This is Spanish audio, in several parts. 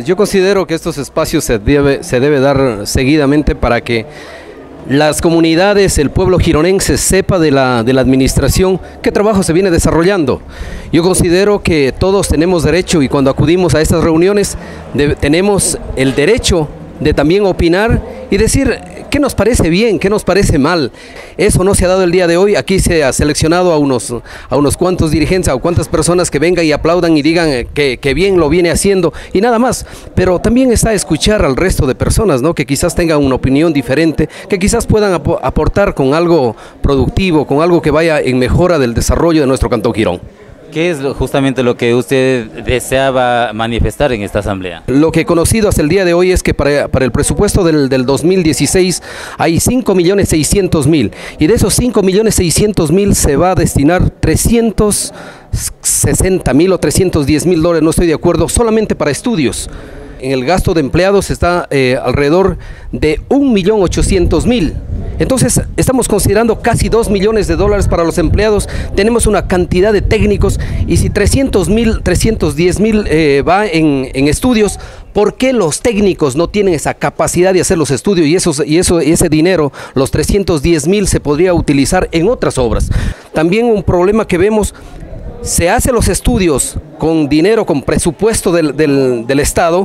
Yo considero que estos espacios se debe dar seguidamente para que las comunidades, el pueblo gironense sepa de la administración qué trabajo se viene desarrollando. Yo considero que todos tenemos derecho, y cuando acudimos a estas reuniones tenemos el derecho de también opinar y decir qué nos parece bien, qué nos parece mal. Eso no se ha dado el día de hoy. Aquí se ha seleccionado a unos cuantos dirigentes, a cuantas personas que vengan y aplaudan y digan que bien lo viene haciendo y nada más. Pero también está escuchar al resto de personas, ¿no?, que quizás tengan una opinión diferente, que quizás puedan aportar con algo productivo, con algo que vaya en mejora del desarrollo de nuestro Cantón Girón. ¿Qué es justamente lo que usted deseaba manifestar en esta asamblea? Lo que he conocido hasta el día de hoy es que para el presupuesto del 2016 hay 5.600.000 y de esos 5.600.000 se va a destinar 360.000 o 310.000 dólares, no estoy de acuerdo, solamente para estudios. En el gasto de empleados está alrededor de 1.800.000. Entonces estamos considerando casi 2 millones de dólares para los empleados. Tenemos una cantidad de técnicos y si 310.000 va en estudios, ¿por qué los técnicos no tienen esa capacidad de hacer los estudios y ese dinero, los 310.000, se podría utilizar en otras obras? También un problema que vemos: se hacen los estudios con dinero, con presupuesto del Estado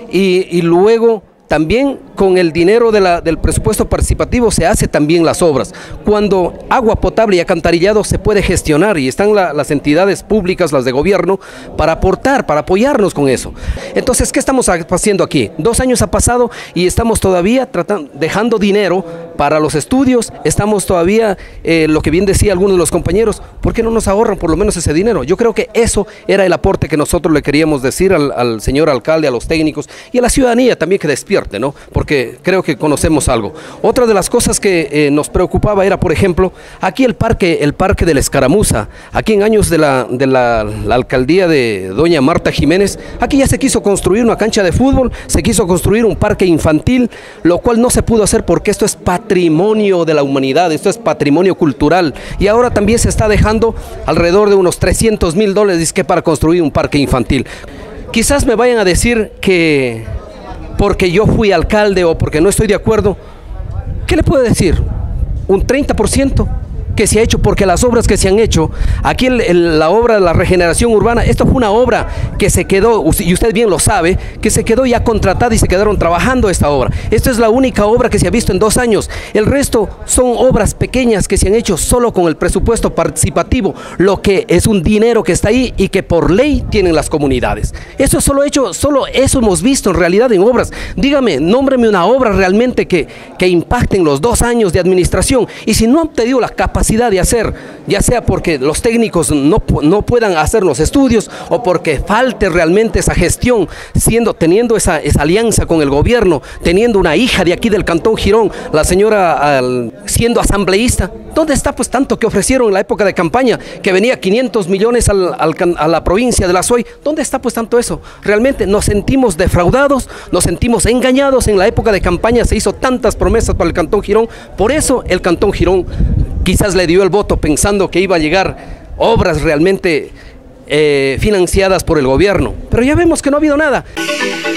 y luego también con el dinero del presupuesto participativo se hace también las obras. Cuando agua potable y alcantarillado se puede gestionar y están las entidades públicas, las de gobierno, para aportar, para apoyarnos con eso. Entonces, ¿qué estamos haciendo aquí? 2 años ha pasado y estamos todavía dejando dinero para los estudios. Estamos todavía, lo que bien decía algunos de los compañeros, ¿por qué no nos ahorran por lo menos ese dinero? Yo creo que eso era el aporte que nosotros le queríamos decir al señor alcalde, a los técnicos y a la ciudadanía también, que despierte, ¿no? Porque creo que conocemos algo. Otra de las cosas que nos preocupaba era, por ejemplo, aquí el parque de la Escaramuza. Aquí en años de la alcaldía de doña Marta Jiménez, aquí ya se quiso construir una cancha de fútbol, se quiso construir un parque infantil, lo cual no se pudo hacer porque esto es patrimonio de la humanidad, esto es patrimonio cultural, y ahora también se está dejando alrededor de unos 300.000 dólares para construir un parque infantil. Quizás me vayan a decir que porque yo fui alcalde o porque no estoy de acuerdo. ¿Qué le puedo decir? Un 30% que se ha hecho, porque las obras que se han hecho, aquí la obra de la regeneración urbana, esto fue una obra que se quedó, y usted bien lo sabe, que se quedó ya contratada y se quedaron trabajando esta obra. Esta es la única obra que se ha visto en 2 años. El resto son obras pequeñas que se han hecho solo con el presupuesto participativo, lo que es un dinero que está ahí y que por ley tienen las comunidades. Eso solo eso hemos visto en realidad en obras. Dígame, nómbreme una obra realmente que impacte en los 2 años de administración, y si no han tenido la capacidad de hacer, ya sea porque los técnicos no puedan hacer los estudios o porque falte realmente esa gestión, teniendo esa alianza con el gobierno, teniendo una hija de aquí del Cantón Girón, la señora siendo asambleísta. ¿Dónde está pues tanto que ofrecieron en la época de campaña, que venía 500 millones a la provincia de la SOI? ¿Dónde está pues tanto eso? Realmente nos sentimos defraudados, nos sentimos engañados. En la época de campaña se hizo tantas promesas para el Cantón Girón, por eso el Cantón Girón quizás le dio el voto pensando que iba a llegar obras realmente financiadas por el gobierno, pero ya vemos que no ha habido nada.